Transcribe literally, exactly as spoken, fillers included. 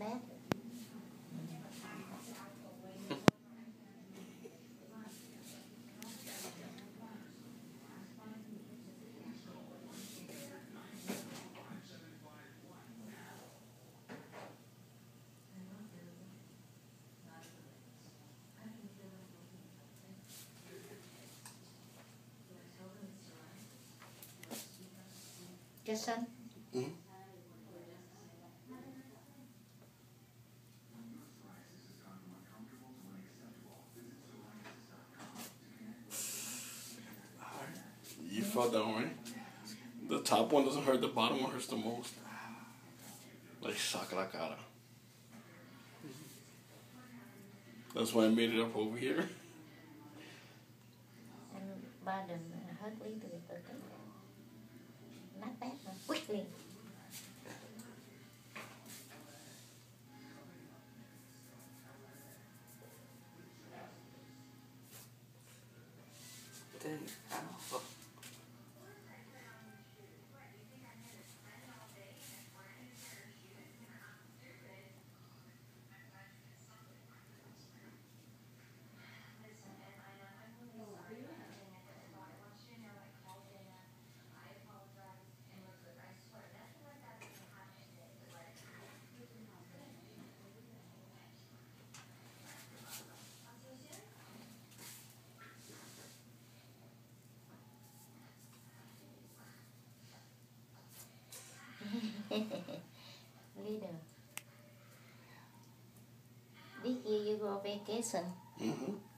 bad. Yes, son? Mm-hmm. You felt that one, right? The top one doesn't hurt, the bottom one hurts the most. Like, saca la cara. That's why I made it up over here. And ba đừng hết lý từ từ từ. Not bad, mà quickly. Dang. Leader. This year you go vacation. Mm-hmm.